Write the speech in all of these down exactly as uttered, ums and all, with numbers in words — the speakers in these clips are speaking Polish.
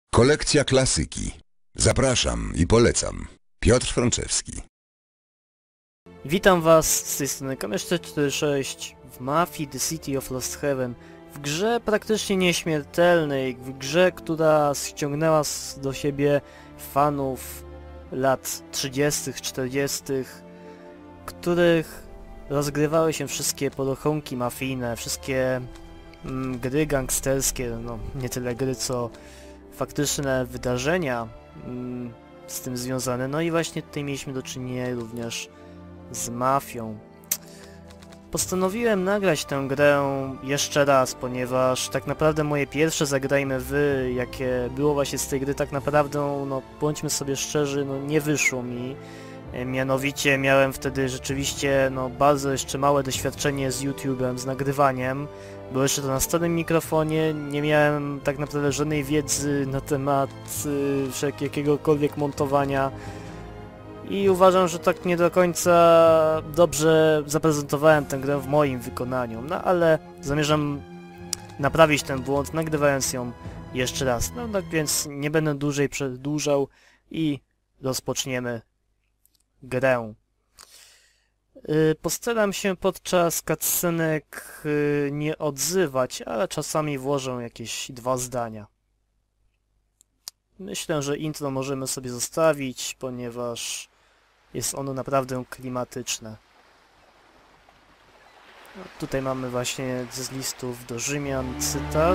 Kolekcja klasyki. Zapraszam i polecam. Piotr Frączewski. Witam was z tej strony Kamysz cztery sześć w Mafii The City of Lost Heaven, w grze praktycznie nieśmiertelnej, w grze, która ściągnęła do siebie fanów lat trzydziestych, czterdziestych, których rozgrywały się wszystkie podochonki mafijne, wszystkie mm, gry gangsterskie, no nie tyle gry co faktyczne wydarzenia mm, z tym związane. No i właśnie tutaj mieliśmy do czynienia również z mafią. Postanowiłem nagrać tę grę jeszcze raz, ponieważ tak naprawdę moje pierwsze Zagrajmy Wy, jakie było właśnie z tej gry, tak naprawdę, no bądźmy sobie szczerzy, no nie wyszło mi. Mianowicie miałem wtedy rzeczywiście no bardzo jeszcze małe doświadczenie z YouTube'em, z nagrywaniem. Było jeszcze to na starym mikrofonie, nie miałem tak naprawdę żadnej wiedzy na temat y, wszelkiego jakiegokolwiek montowania. I uważam, że tak nie do końca dobrze zaprezentowałem tę grę w moim wykonaniu. No ale zamierzam naprawić ten błąd, nagrywając ją jeszcze raz. No tak więc nie będę dłużej przedłużał i rozpoczniemy grę. Yy, postaram się podczas cutscenek yy, nie odzywać, ale czasami włożę jakieś dwa zdania. Myślę, że intro możemy sobie zostawić, ponieważ jest ono naprawdę klimatyczne. No, tutaj mamy właśnie z listów do Rzymian cytat.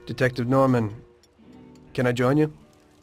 Detective Norman, can I join you?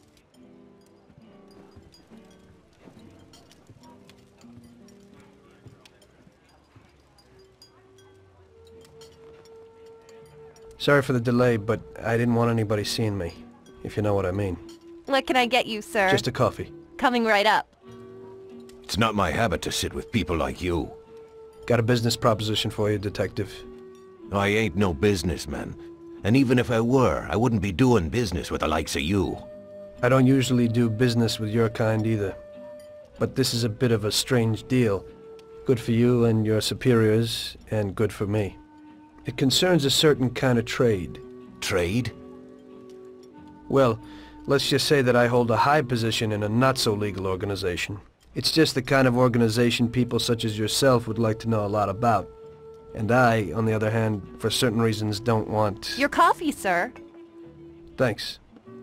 Sorry for the delay, but I didn't want anybody seeing me, if you know what I mean. What can I get you, sir? Just a coffee. Coming right up. It's not my habit to sit with people like you. Got a business proposition for you, Detective. I ain't no businessman. And even if I were, I wouldn't be doing business with the likes of you. I don't usually do business with your kind either. But this is a bit of a strange deal. Good for you and your superiors, and good for me. It concerns a certain kind of trade. Trade? Well, let's just say that I hold a high position in a not-so-legal organization. It's just the kind of organization people such as yourself would like to know a lot about. And I, on the other hand, for certain reasons don't want... Your coffee, sir. Thanks.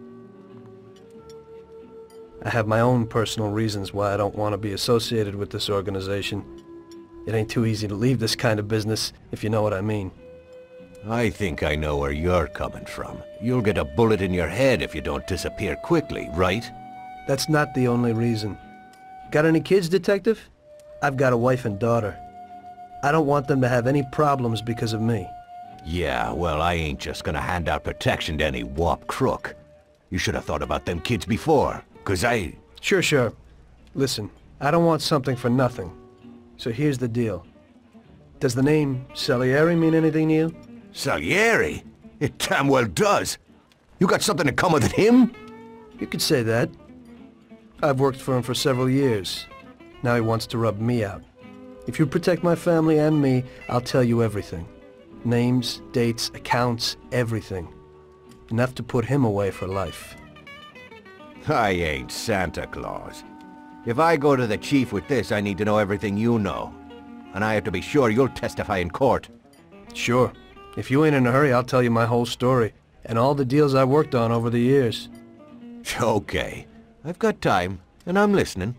I have my own personal reasons why I don't want to be associated with this organization. It ain't too easy to leave this kind of business, if you know what I mean. I think I know where you're coming from. You'll get a bullet in your head if you don't disappear quickly, right? That's not the only reason. Got any kids, Detective? I've got a wife and daughter. I don't want them to have any problems because of me. Yeah, well, I ain't just gonna hand out protection to any wop crook. You should have thought about them kids before, 'cause I... Sure, sure. Listen, I don't want something for nothing. So here's the deal. Does the name Salieri mean anything to you? Salieri? It damn well does. You got something in common with him? You could say that. I've worked for him for several years. Now he wants to rub me out. If you protect my family and me, I'll tell you everything. Names, dates, accounts, everything. Enough to put him away for life. I ain't Santa Claus. If I go to the chief with this, I need to know everything you know. And I have to be sure you'll testify in court. Sure. If you ain't in a hurry, I'll tell you my whole story. And all the deals I worked on over the years. Okay. I've got time, and I'm listening.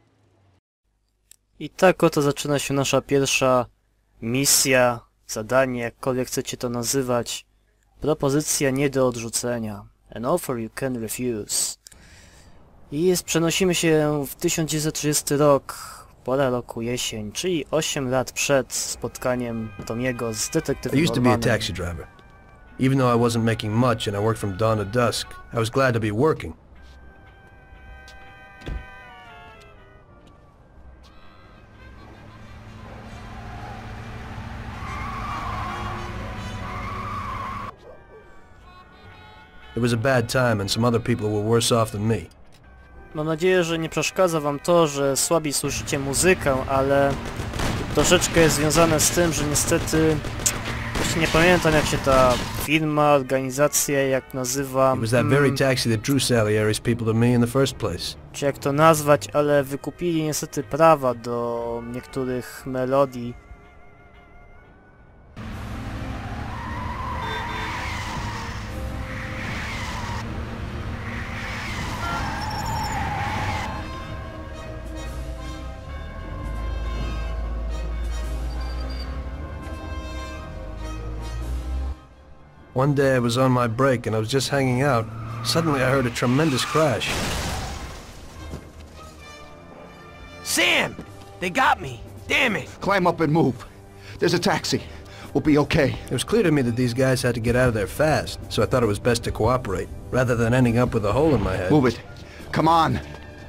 I tak oto zaczyna się nasza pierwsza misja, zadanie, jakkolwiek chcecie to nazywać. Propozycja nie do odrzucenia. An offer you can refuse. I jest, przenosimy się w tysiąc dziewięćset trzydziesty rok, pora roku jesień, czyli osiem lat przed spotkaniem Tomiego z I detektywem used to be a Normanem. taxi driver. Even though I wasn't making much and I worked from dawn to dusk, I was glad to be working. It was a bad time and some other people were worse off than me. Mam nadzieję, że nie przeszkadza wam to, że słabiej słyszycie muzykę, ale troszeczkę jest związane z tym, że niestety właśnie nie pamiętam, jak się ta firma, organizacja, jak nazywa, It was that very mm, taxi that drew Salieri's people to me in the first place. czy jak to nazwać, ale wykupili niestety prawa do niektórych melodii. One day I was on my break and I was just hanging out. Suddenly I heard a tremendous crash. Sam! They got me! Damn it! Climb up and move. There's a taxi. We'll be okay. It was clear to me that these guys had to get out of there fast, so I thought it was best to cooperate, rather than ending up with a hole in my head. Move it. Come on.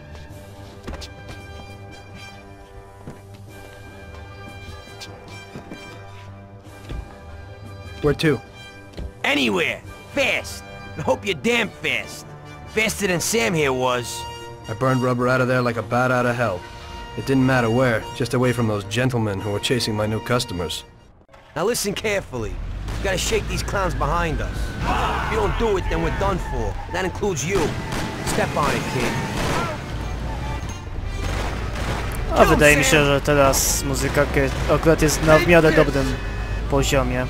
Where to? Anywhere! Fast! I hope you're damn fast. Faster than Sam here was. I burned rubber out of there like a bat out of hell. It didn't matter where, just away from those gentlemen who were chasing my new customers. Now listen carefully. We gotta shake these clowns behind us. If you don't do it, then we're done for. That includes you. Step on it, kid. A wydaje mi się, że teraz muzyka akurat jest na w miarę dobrym poziomie.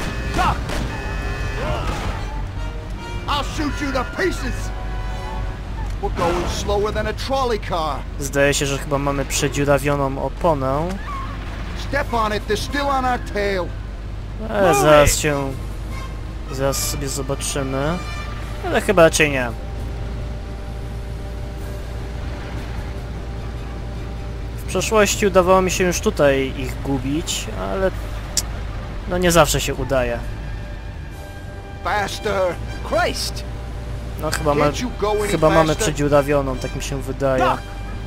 I'll shoot you to pieces. We're going slower than a trolley car. Zdaje się, że chyba mamy przedziurawioną oponę. Step on it. They're still on our tail. Ale zaraz się Zaraz sobie zobaczymy. Ale chyba raczej nie. W przeszłości udawało mi się już tutaj ich gubić, ale no nie zawsze się udaje. Faster! Christ! No chyba, ma, Can't you go any chyba mamy faster? przedziurawioną, tak mi się wydaje. Doc!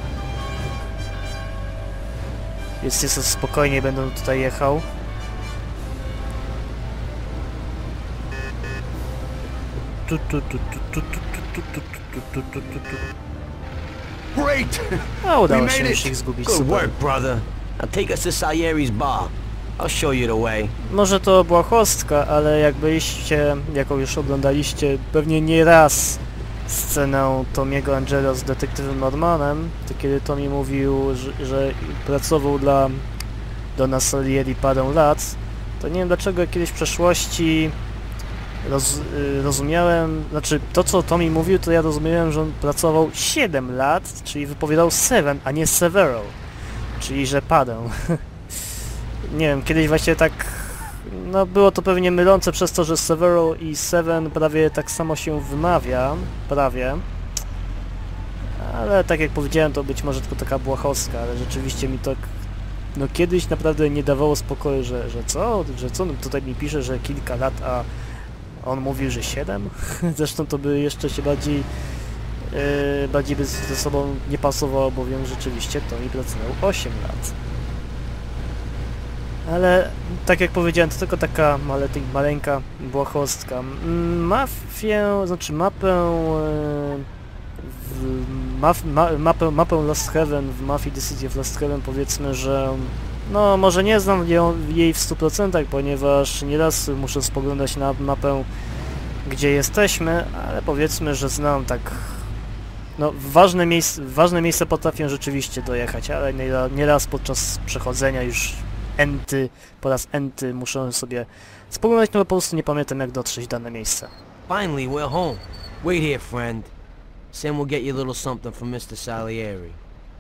Więc jest spokojniej będę tutaj jechał. Tu, tu, tu, tu, tu, tu, tu, tu, tu, tu, tu, tu, tu. Great! A udało We się made już it. ich zgubić, Good super. work, brother. Now take us to Salieri's bar. I'll show you the way. Może to błahostka, ale jak byliście, jaką już oglądaliście pewnie nie raz scenę Tomiego Angelo z detektywem Normanem, to kiedy Tommy mówił, że, że pracował dla Donna Salieri parę lat, to nie wiem dlaczego kiedyś w przeszłości roz, y, rozumiałem, znaczy to co Tommy mówił, to ja rozumiałem, że on pracował siedem lat, czyli wypowiadał Seven, a nie Severo, czyli że padę. Nie wiem, kiedyś właśnie tak, no było to pewnie mylące przez to, że Severo i Seven prawie tak samo się wymawia, prawie. Ale tak jak powiedziałem, to być może tylko taka błahostka, ale rzeczywiście mi tak, no kiedyś naprawdę nie dawało spokoju, że, że co, że co, no tutaj mi pisze, że kilka lat, a on mówił, że siedem? Zresztą to by jeszcze się bardziej, yy, bardziej by ze sobą nie pasowało, bowiem rzeczywiście to mi pracował osiem lat. Ale tak jak powiedziałem, to tylko taka malety, maleńka błahostka. Mafię, znaczy mapę, w, maf, ma, mapę, mapę Lost Heaven w Mafii The City of Lost Heaven, powiedzmy, że no może nie znam ją, jej w stu procentach, ponieważ nieraz muszę spoglądać na mapę, gdzie jesteśmy, ale powiedzmy, że znam tak. No, ważne miejsce, ważne miejsce potrafię rzeczywiście dojechać, ale nieraz podczas przechodzenia już enty, po raz enty muszę sobie spoglądać, no bo po prostu nie pamiętam jak dotrzeć w dane miejsce. Finally, we're home. Wait here, friend. Sam will get you a little something from mister Salieri.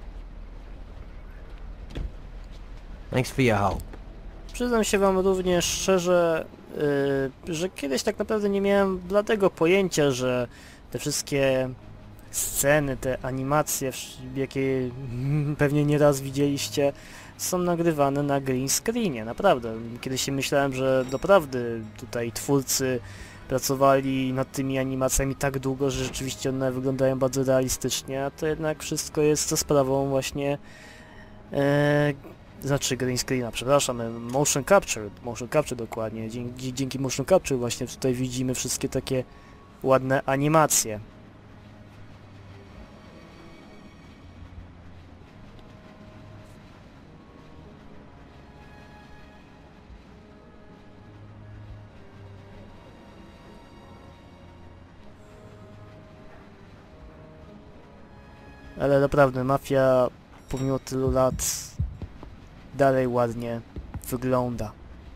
Thanks for your help. Przyznam się wam również szczerze, yy, że kiedyś tak naprawdę nie miałem bladego pojęcia, że te wszystkie sceny, te animacje, jakie pewnie nieraz widzieliście, są nagrywane na green screenie, naprawdę. Kiedyś się myślałem, że doprawdy tutaj twórcy pracowali nad tymi animacjami tak długo, że rzeczywiście one wyglądają bardzo realistycznie, a to jednak wszystko jest za sprawą właśnie e, znaczy green screena, przepraszam, motion capture, motion capture dokładnie. Dzięki, dzięki motion capture właśnie tutaj widzimy wszystkie takie ładne animacje. Ale naprawdę, Mafia pomimo tylu lat dalej ładnie wygląda.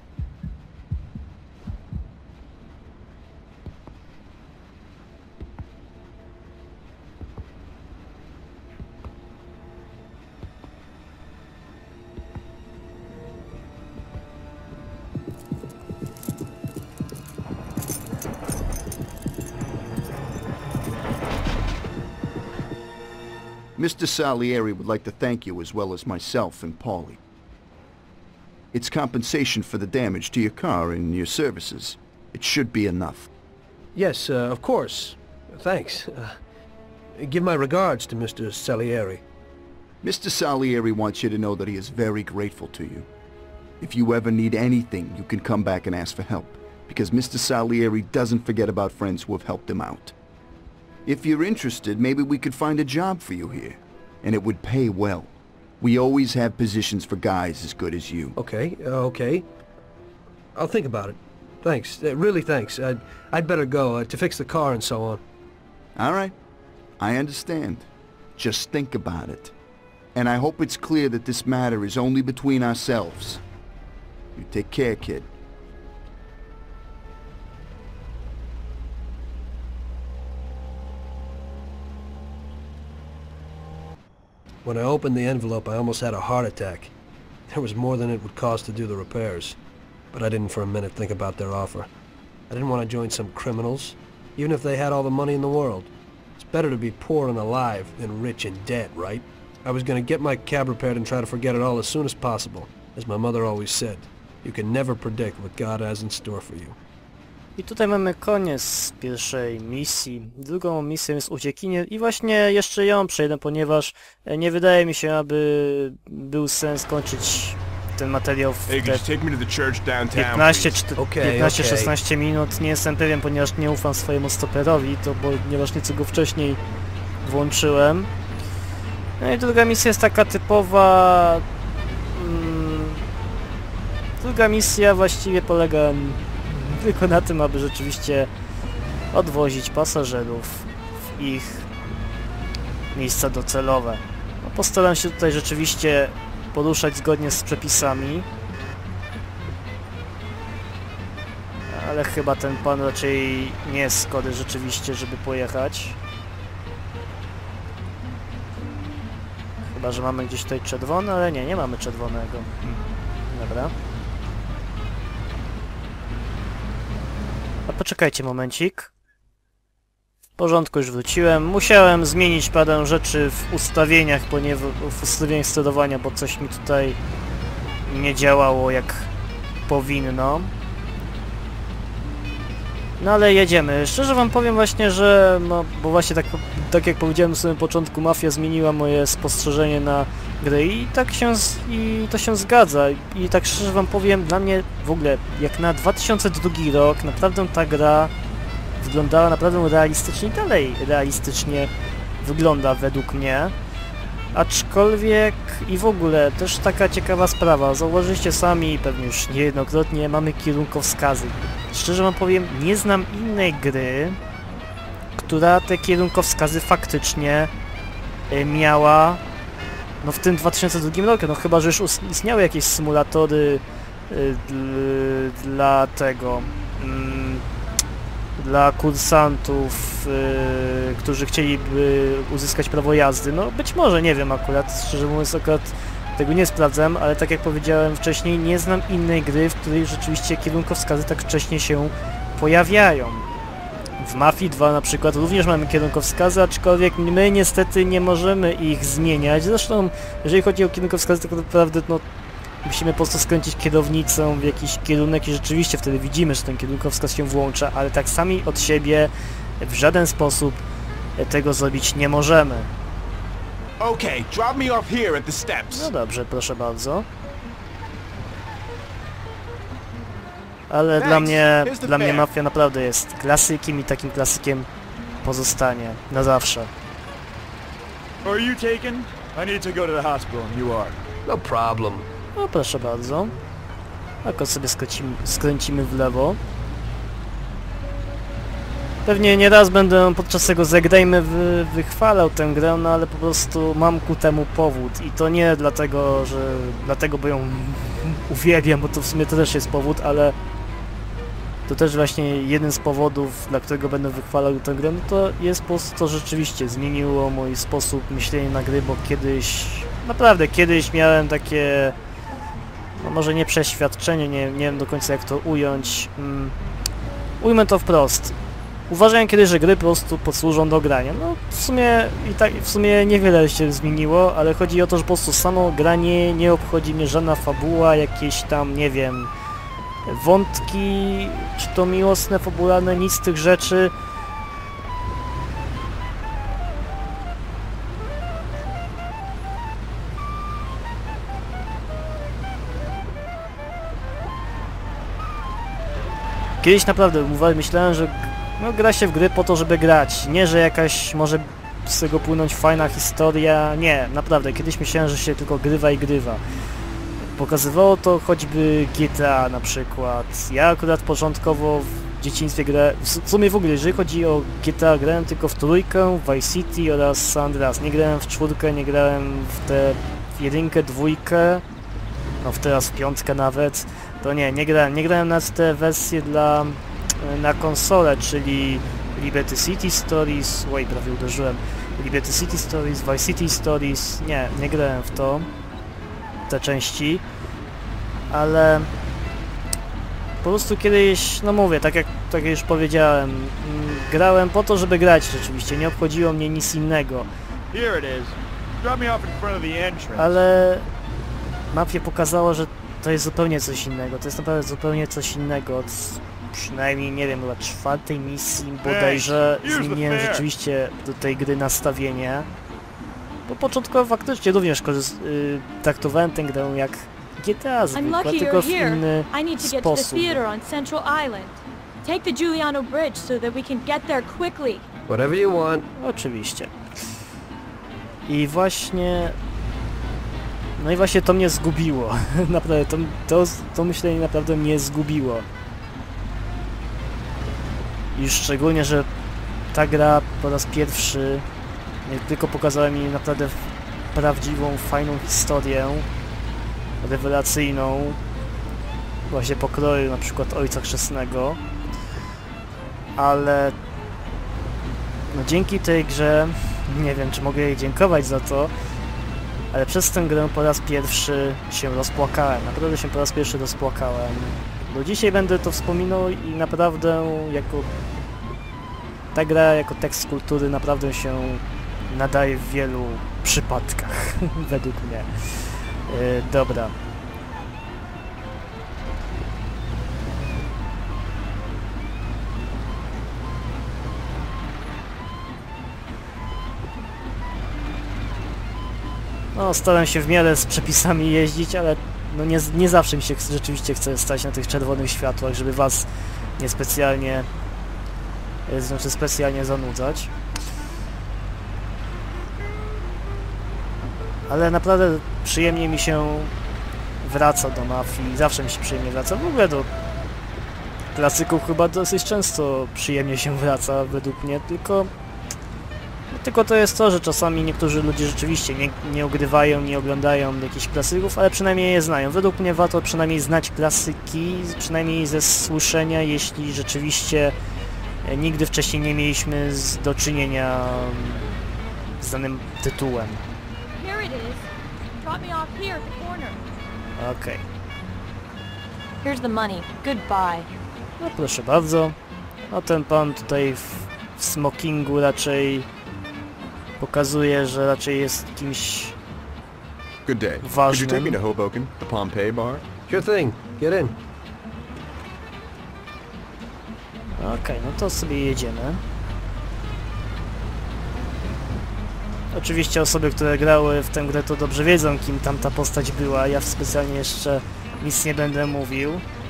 Mister Salieri would like to thank you as well as myself and Paulie. It's compensation for the damage to your car and your services. It should be enough. Yes, uh, of course. Thanks. Uh, give my regards to Mister Salieri. Mister Salieri wants you to know that he is very grateful to you. If you ever need anything, you can come back and ask for help, because Mister Salieri doesn't forget about friends who have helped him out. If you're interested, maybe we could find a job for you here, and it would pay well. We always have positions for guys as good as you. Okay, uh, okay. I'll think about it. Thanks. Uh, really thanks. I'd, I'd better go uh, to fix the car and so on. All right. I understand. Just think about it. And I hope it's clear that this matter is only between ourselves. You take care, kid. When I opened the envelope, I almost had a heart attack. There was more than it would cost to do the repairs. But I didn't for a minute think about their offer. I didn't want to join some criminals, even if they had all the money in the world. It's better to be poor and alive than rich and dead, right? I was gonna get my cab repaired and try to forget it all as soon as possible. As my mother always said, you can never predict what God has in store for you. I tutaj mamy koniec pierwszej misji. Drugą misją jest uciekinier i właśnie jeszcze ją przejdę, ponieważ nie wydaje mi się, aby był sens kończyć ten materiał w te piętnaście szesnaście minut. Nie jestem pewien, ponieważ nie ufam swojemu stoperowi, to ponieważ nieco go wcześniej włączyłem. No i druga misja jest taka typowa... Mm, druga misja właściwie polega tylko na tym, aby rzeczywiście odwozić pasażerów w ich miejsca docelowe. No, postaram się tutaj rzeczywiście poruszać zgodnie z przepisami, ale chyba ten pan raczej nie jest skody rzeczywiście, żeby pojechać. Chyba że mamy gdzieś tutaj czerwony, ale nie, nie mamy czerwonego. Dobra. A poczekajcie momencik. W porządku, już wróciłem. Musiałem zmienić parę rzeczy w ustawieniach, ponieważ w ustawieniach sterowania, bo coś mi tutaj nie działało jak powinno. No ale jedziemy. Szczerze wam powiem właśnie, że no, bo właśnie tak, tak jak powiedziałem na samym początku, Mafia zmieniła moje spostrzeżenie na grę i tak się, i to się zgadza. I tak szczerze wam powiem, dla mnie w ogóle, jak na dwa tysiące drugi rok, naprawdę ta gra wyglądała naprawdę realistycznie i dalej realistycznie wygląda według mnie. Aczkolwiek i w ogóle też taka ciekawa sprawa, zauważyliście sami pewnie już niejednokrotnie, mamy kierunkowskazy. Szczerze wam powiem, nie znam innej gry, która te kierunkowskazy faktycznie y, miała no w tym dwa tysiące drugim roku, no chyba że już istniały jakieś symulatory y, dla tego, y, dla kursantów, y, którzy chcieliby uzyskać prawo jazdy. No być może, nie wiem akurat, szczerze mówiąc akurat tego nie sprawdzam, ale tak jak powiedziałem wcześniej, nie znam innej gry, w której rzeczywiście kierunkowskazy tak wcześnie się pojawiają. W Mafii dwa na przykład również mamy kierunkowskazy, aczkolwiek my niestety nie możemy ich zmieniać. Zresztą, jeżeli chodzi o kierunkowskazy, to tak naprawdę no, musimy po prostu skręcić kierownicą w jakiś kierunek i rzeczywiście wtedy widzimy, że ten kierunkowskaz się włącza, ale tak sami od siebie w żaden sposób tego zrobić nie możemy. Okay, drop me off here at the steps. No dobrze, proszę bardzo. Ale dla mnie, dla mnie Mafia naprawdę jest klasykiem i takim klasykiem pozostanie na zawsze. Are you taken? I need to go to the hospital and you are. No problem. No proszę bardzo. Tylko sobie skręcimy, skręcimy w lewo. Pewnie nie raz będę podczas tego zagrajmy wy, wychwalał tę grę, no ale po prostu mam ku temu powód i to nie dlatego, że dlatego, bo ją uwielbiam, bo to w sumie to też jest powód, ale to też właśnie jeden z powodów, dla którego będę wychwalał tę grę, no to jest po prostu to rzeczywiście zmieniło mój sposób myślenia na gry, bo kiedyś, naprawdę kiedyś miałem takie, no może nie przeświadczenie, nie, nie wiem do końca jak to ująć, um, ujmę to wprost. Uważałem kiedyś, że gry po prostu posłużą do grania. No w sumie i tak w sumie niewiele się zmieniło, ale chodzi o to, że po prostu samo granie nie obchodzi mnie żadna fabuła, jakieś tam, nie wiem, wątki, czy to miłosne, fabularne, nic z tych rzeczy. Kiedyś naprawdę myślałem, że no, gra się w gry po to, żeby grać, nie, że jakaś może z tego płynąć fajna historia, nie, naprawdę, kiedyś myślałem, że się tylko grywa i grywa. Pokazywało to choćby G T A na przykład. Ja akurat początkowo w dzieciństwie grałem, w sumie w ogóle, jeżeli chodzi o G T A, grałem tylko w trójkę, Vice City oraz San Andreas. Nie grałem w czwórkę, nie grałem w tę jedynkę, dwójkę, no w teraz w piątkę nawet. To nie, nie grałem, nie grałem na te wersje dla na konsolę, czyli Liberty City Stories, oj, prawie uderzyłem, Liberty City Stories, Vice City Stories, nie, nie grałem w to, te części, ale po prostu kiedyś, no mówię, tak jak, tak jak już powiedziałem, mm, grałem po to, żeby grać rzeczywiście, nie obchodziło mnie nic innego, Here it is. Drop me off in front of the entrance. ale Mafia pokazała, że to jest zupełnie coś innego, to jest naprawdę zupełnie coś innego. Od przynajmniej, nie wiem, chyba czwartej misji bodajże zmieniłem rzeczywiście do tej gry nastawienie. Bo początkowo faktycznie również korzyst- y, traktowałem tę grę jak G T A I'm zwykła, lucky tylko you're w here. inny I need to get to the sposób. theater on Central Island. Take the Giuliano Bridge so that we can get there quickly. Whatever you want. Oczywiście. I właśnie... No i właśnie to mnie zgubiło. Naprawdę, to, to, to myślenie naprawdę mnie zgubiło. I szczególnie, że ta gra po raz pierwszy nie tylko pokazała mi naprawdę prawdziwą, fajną historię, rewelacyjną, właśnie pokroju na przykład Ojca Chrzestnego, ale no dzięki tej grze, nie wiem czy mogę jej dziękować za to, ale przez tę grę po raz pierwszy się rozpłakałem, naprawdę się po raz pierwszy rozpłakałem. Do dzisiaj będę to wspominał i naprawdę jako ta gra jako tekst kultury naprawdę się nadaje w wielu przypadkach, według mnie. Yy, dobra. No, staram się w miarę z przepisami jeździć, ale no nie, nie zawsze mi się rzeczywiście chce stać na tych czerwonych światłach, żeby was niespecjalnie, znaczy specjalnie zanudzać. Ale naprawdę przyjemnie mi się wraca do Mafii, zawsze mi się przyjemnie wraca, w ogóle do klasyków chyba dosyć często przyjemnie się wraca według mnie, tylko tylko to jest to, że czasami niektórzy ludzie rzeczywiście nie, nie ogrywają, nie oglądają jakichś klasyków, ale przynajmniej je znają. Według mnie warto przynajmniej znać klasyki, przynajmniej ze słyszenia, jeśli rzeczywiście nigdy wcześniej nie mieliśmy z, do czynienia z danym tytułem. Here it is. Drop me off here at the corner. Okej. Here's the money. Goodbye. No proszę bardzo. No ten pan tutaj w, w smokingu raczej pokazuje, że raczej jest kimś Good day. Could you ważnym. take me to Hoboken, the Pompeii bar? Sure thing. Get in. Okej, no to sobie jedziemy. Oczywiście osoby, które grały w tę grę, to dobrze wiedzą, kim tam ta postać była. Ja specjalnie jeszcze nic nie będę mówił.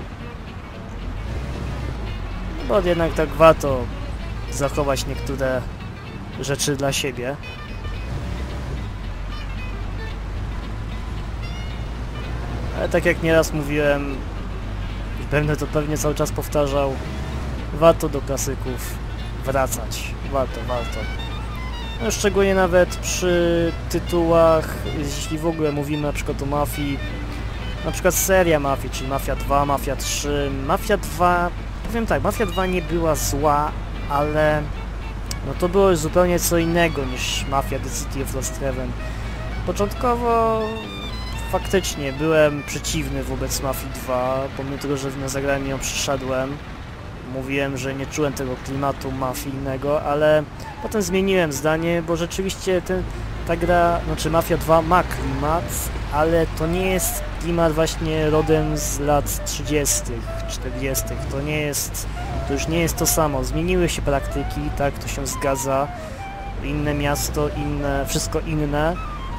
Bo jednak tak warto zachować niektóre rzeczy dla siebie. Ale tak jak nieraz mówiłem, i będę to pewnie cały czas powtarzał, warto do klasyków wracać. Warto, warto. No, szczególnie nawet przy tytułach, jeśli w ogóle mówimy na przykład o Mafii, na przykład seria Mafii, czyli Mafia dwa, Mafia trzy. Mafia dwa, powiem tak, Mafia dwa nie była zła, ale no to było już zupełnie co innego niż Mafia The City of Lost Heaven. Początkowo faktycznie byłem przeciwny wobec Mafii dwa, pomimo tego, że na zagranie ją przyszedłem. Mówiłem, że nie czułem tego klimatu mafijnego, ale potem zmieniłem zdanie, bo rzeczywiście ten, ta gra, znaczy Mafia dwa ma klimat, ale to nie jest klimat właśnie rodem z lat trzydziestych, czterdziestych. To nie jest, to już nie jest to samo. Zmieniły się praktyki, tak, to się zgadza. Inne miasto, inne, wszystko inne.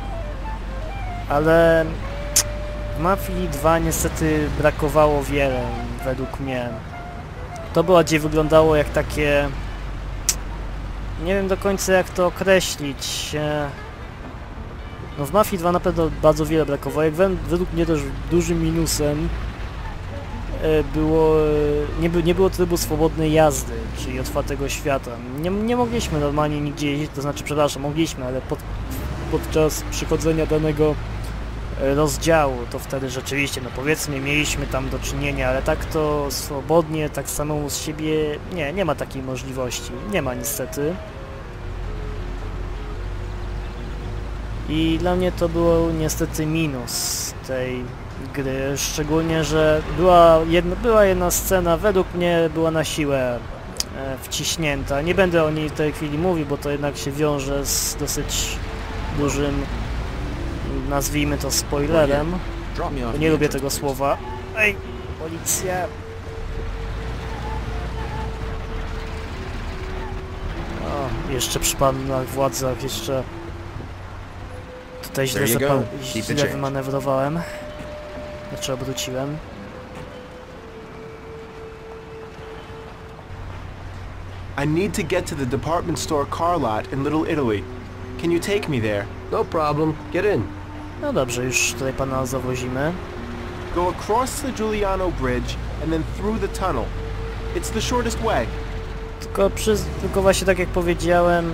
Ale w Mafii dwa niestety brakowało wiele, według mnie. To bardziej wyglądało jak takie... Nie wiem do końca jak to określić. No w Mafii dwa na pewno bardzo wiele brakowało. Jak według mnie też dużym minusem było... Nie, by, nie było trybu swobodnej jazdy, czyli otwartego świata. Nie, nie mogliśmy normalnie nigdzie jeździć, to znaczy, przepraszam, mogliśmy, ale pod, podczas przychodzenia danego rozdziału, to wtedy rzeczywiście, no powiedzmy, mieliśmy tam do czynienia, ale tak to swobodnie, tak samemu z siebie, nie, nie ma takiej możliwości, nie ma niestety. I dla mnie to był niestety minus. tej gry, szczególnie, że była jedna, była jedna scena, według mnie była na siłę e, wciśnięta. Nie będę o niej w tej chwili mówił, bo to jednak się wiąże z dosyć dużym, nazwijmy to spoilerem. Nie lubię tego słowa. Ej, policja! O, jeszcze przy panach władzach, jeszcze tutaj źle, zapał, źle wymanewrowałem. Znaczy obróciłem. I need to get to the department store car lot in Little Italy. Can you take me there? No problem. Get in. No dobrze, już tutaj pana zawozimy. Go across the Giuliano Bridge and then through the tunnel. It's the shortest way. Tylko, przy, tylko właśnie tak jak powiedziałem,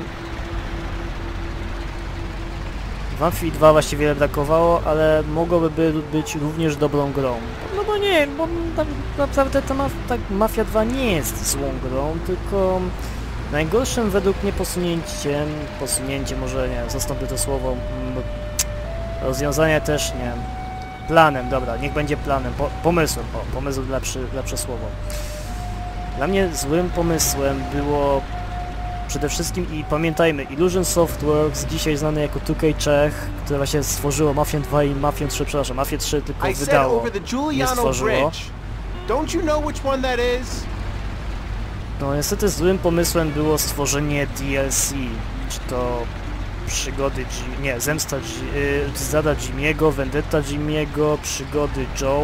w Mafii dwa właściwie wiele brakowało, ale mogłoby by być również dobrą grą. No bo nie, bo tak naprawdę ta maf tak Mafia dwa nie jest złą grą, tylko najgorszym według mnie posunięciem, posunięcie może nie, zastąpię to słowo, rozwiązanie też nie, planem, dobra, niech będzie planem, po, pomysłem, o, pomysł lepszy, lepsze słowo. Dla mnie złym pomysłem było przede wszystkim, i pamiętajmy, Illusion Softworks, dzisiaj znane jako two K Czech, które właśnie stworzyło Mafię dwa i Mafię trzy, przepraszam, Mafię trzy tylko wydało, nie stworzyło. Don't you know which one that is? No niestety złym pomysłem było stworzenie D L C, czy to przygody G... nie, zemsta G... Yy, zada Jimmy'ego, vendetta Jimmy'ego, przygody Joe.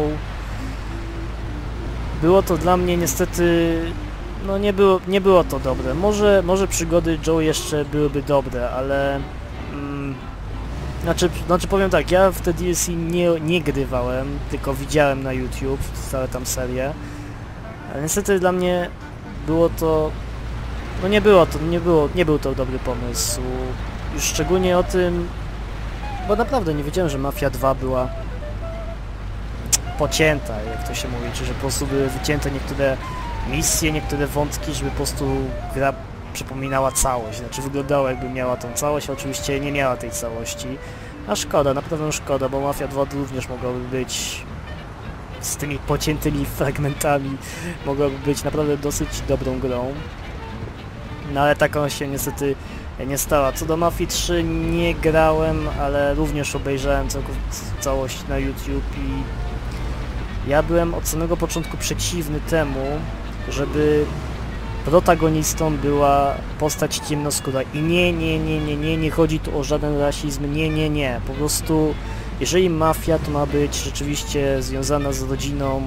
Było to dla mnie niestety, no nie było, nie było to dobre. Może, może przygody Joe jeszcze byłyby dobre, ale... Mm, znaczy, znaczy powiem tak, ja w te D L C nie, nie grywałem, tylko widziałem na YouTube całe tam serię. Ale niestety dla mnie było to... No nie było to, nie było, nie był to dobry pomysł. Już szczególnie o tym, bo naprawdę nie wiedziałem, że Mafia dwa była pocięta, jak to się mówi, czy że po prostu były wycięte niektóre misje, niektóre wątki, żeby po prostu gra przypominała całość, znaczy wyglądała jakby miała tą całość, a oczywiście nie miała tej całości. A szkoda, naprawdę szkoda, bo Mafia dwa również mogłaby być z tymi pociętymi fragmentami, mogłaby być naprawdę dosyć dobrą grą. No ale taką się niestety nie stała. Co do Mafii trzy nie grałem, ale również obejrzałem całość na YouTube i ja byłem od samego początku przeciwny temu, żeby protagonistą była postać ciemnoskóra. I nie, nie, nie, nie, nie, nie chodzi tu o żaden rasizm, nie, nie, nie. Po prostu, jeżeli mafia, to ma być rzeczywiście związana z rodziną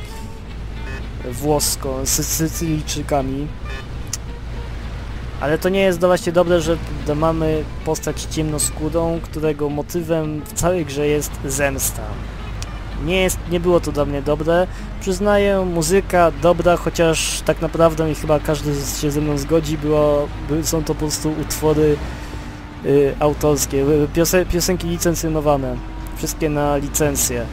włoską, z Sycylijczykami. Ale to nie jest właśnie dobre, że mamy postać ciemnoskórą, którego motywem w całej grze jest zemsta. Nie, jest, nie było to dla mnie dobre. Przyznaję, muzyka dobra, chociaż tak naprawdę i chyba każdy się ze mną zgodzi, było, są to po prostu utwory y, autorskie, piose, piosenki licencjonowane, wszystkie na licencję.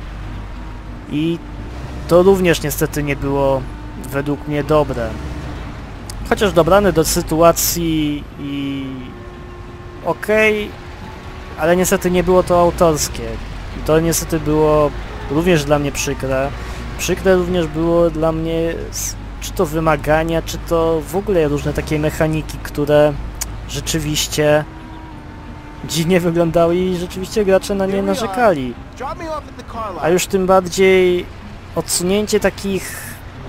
I to również niestety nie było według mnie dobre. Chociaż dobrane do sytuacji i okej, okay, ale niestety nie było to autorskie. I to niestety było również dla mnie przykre. Przykre również było dla mnie czy to wymagania, czy to w ogóle różne takie mechaniki, które rzeczywiście dziwnie wyglądały i rzeczywiście gracze na nie narzekali. A już tym bardziej odsunięcie takich...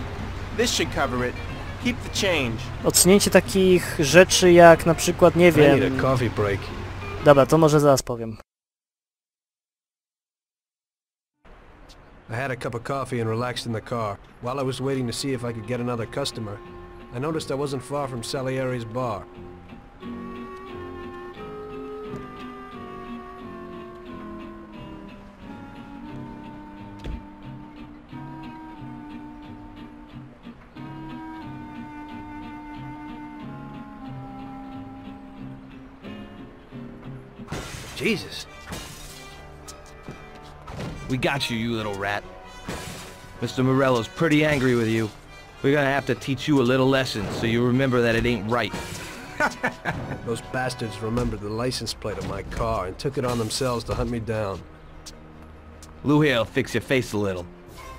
Odsunięcie takich rzeczy jak na przykład, nie wiem... Dobra, to może zaraz powiem. I had a cup of coffee and relaxed in the car. While I was waiting to see if I could get another customer, I noticed I wasn't far from Salieri's bar. Jesus. We got you, you little rat. Mister Morello's pretty angry with you. We're gonna have to teach you a little lesson so you remember that it ain't right. Those bastards remembered the license plate of my car and took it on themselves to hunt me down. Lou here'll fix your face a little.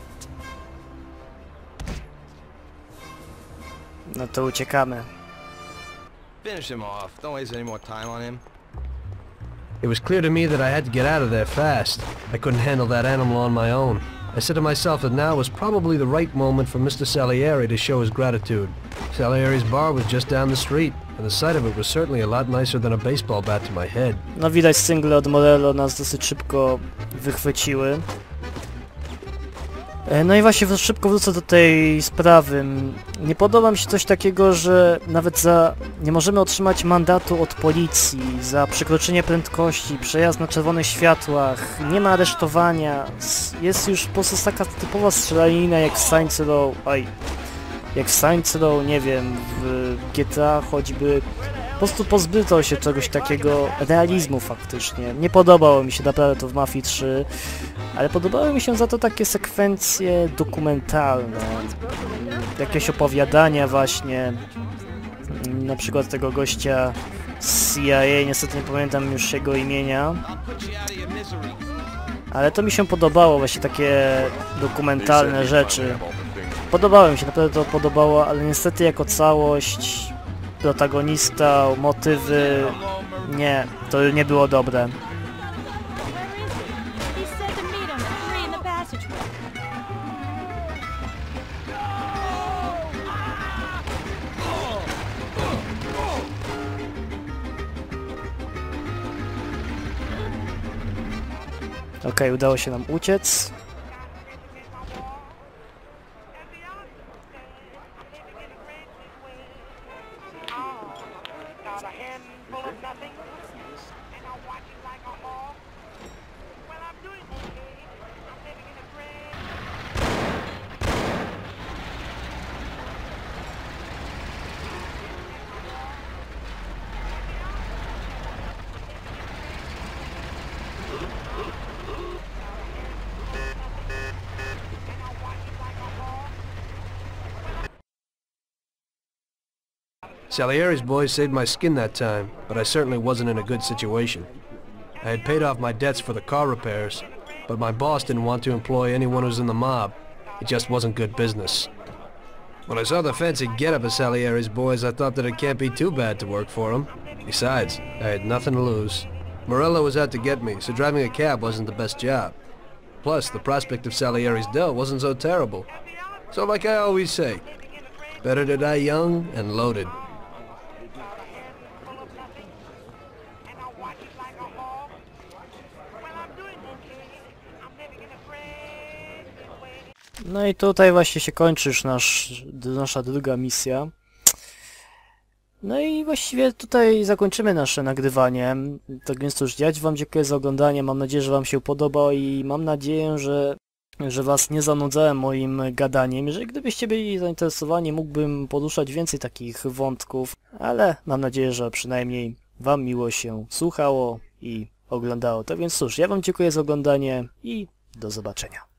No to uciekamy. Finish him off. Don't waste any more time on him. It was clear to me that I had to get out of there fast. I couldn't handle that animal on my own. I said to myself that now was probably the right moment for Mister Salieri to show his gratitude. Salieri's bar was just down the street, and the sight of it was certainly a lot nicer than a baseball bat to my head. No widać, single od Morello nas dosyć szybko wychwyciły. No i właśnie szybko wrócę do tej sprawy. Nie podoba mi się coś takiego, że nawet za... nie możemy otrzymać mandatu od policji za przekroczenie prędkości, przejazd na czerwonych światłach, nie ma aresztowania. Jest już po prostu taka typowa strzelanina jak w Saints Row, oj, jak w Saints Row, nie wiem, w G T A choćby. Po prostu pozbyto się czegoś takiego, realizmu faktycznie. Nie podobało mi się naprawdę to w Mafii trzy, ale podobały mi się za to takie sekwencje dokumentalne, jakieś opowiadania właśnie, na przykład tego gościa z C I A, niestety nie pamiętam już jego imienia, ale to mi się podobało, właśnie takie dokumentalne rzeczy. Podobało mi się, naprawdę to podobało, ale niestety jako całość, protagonista, motywy, nie, to nie było dobre. Okej, okay, udało się nam uciec. Salieri's boys saved my skin that time, but I certainly wasn't in a good situation. I had paid off my debts for the car repairs, but my boss didn't want to employ anyone who's in the mob. It just wasn't good business. When I saw the fancy get-up of Salieri's boys, I thought that it can't be too bad to work for them. Besides, I had nothing to lose. Morello was out to get me, so driving a cab wasn't the best job. Plus, the prospect of Salieri's dough wasn't so terrible. So like I always say, better to die young and loaded. No i tutaj właśnie się kończy już nasz, nasza druga misja. No i właściwie tutaj zakończymy nasze nagrywanie. Tak więc cóż, ja wam dziękuję za oglądanie, mam nadzieję, że wam się podoba i mam nadzieję, że, że was nie zanudzałem moim gadaniem. Jeżeli gdybyście byli zainteresowani, mógłbym poruszać więcej takich wątków, ale mam nadzieję, że przynajmniej wam miło się słuchało i oglądało. Tak więc cóż, ja wam dziękuję za oglądanie i do zobaczenia.